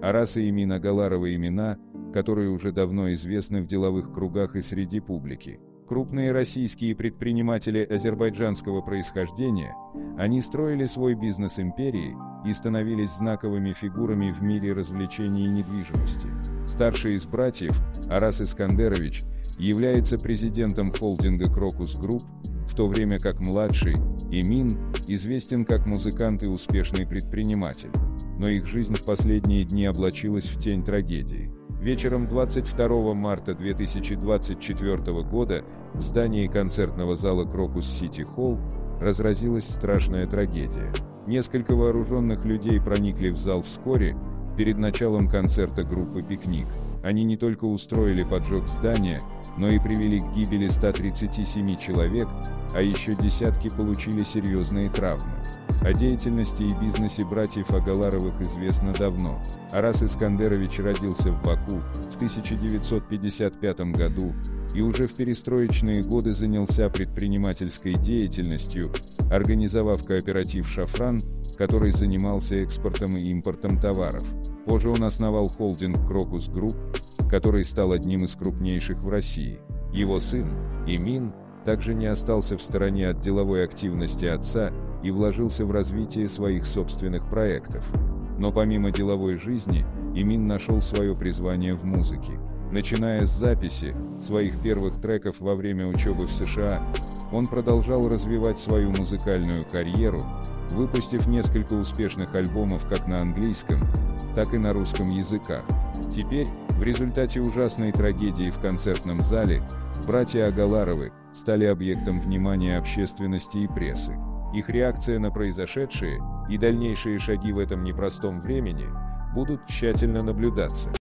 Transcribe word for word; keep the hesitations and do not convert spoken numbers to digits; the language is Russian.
Арас и Эмин Агаларовы — имена, которые уже давно известны в деловых кругах и среди публики. Крупные российские предприниматели азербайджанского происхождения, они строили свой бизнес империи и становились знаковыми фигурами в мире развлечений и недвижимости. Старший из братьев, Арас Искандерович, является президентом холдинга Crocus Group, в то время как младший, Эмин, известен как музыкант и успешный предприниматель. Но их жизнь в последние дни облачилась в тень трагедии. Вечером двадцать второго марта две тысячи двадцать четвёртого года в здании концертного зала Crocus City Hall разразилась страшная трагедия. Несколько вооруженных людей проникли в зал вскоре перед началом концерта группы «Пикник». Они не только устроили поджог здания, но и привели к гибели ста тридцати семи человек, а еще десятки получили серьезные травмы. О деятельности и бизнесе братьев Агаларовых известно давно. Арас Искандерович родился в Баку в тысяча девятьсот пятьдесят пятом году и уже в перестроечные годы занялся предпринимательской деятельностью, организовав кооператив «Шафран», который занимался экспортом и импортом товаров. Позже он основал холдинг Crocus Group, который стал одним из крупнейших в России. Его сын, Эмин, также не остался в стороне от деловой активности отца и вложился в развитие своих собственных проектов. Но помимо деловой жизни, Эмин нашел свое призвание в музыке. Начиная с записи своих первых треков во время учебы в США, он продолжал развивать свою музыкальную карьеру, выпустив несколько успешных альбомов как на английском, так и на русском языках. Теперь, в результате ужасной трагедии в концертном зале, братья Агаларовы стали объектом внимания общественности и прессы. Их реакция на произошедшее и дальнейшие шаги в этом непростом времени будут тщательно наблюдаться.